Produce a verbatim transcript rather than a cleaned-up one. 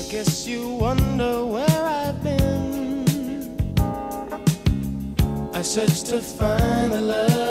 Guess you wonder where I've been. I searched to find the love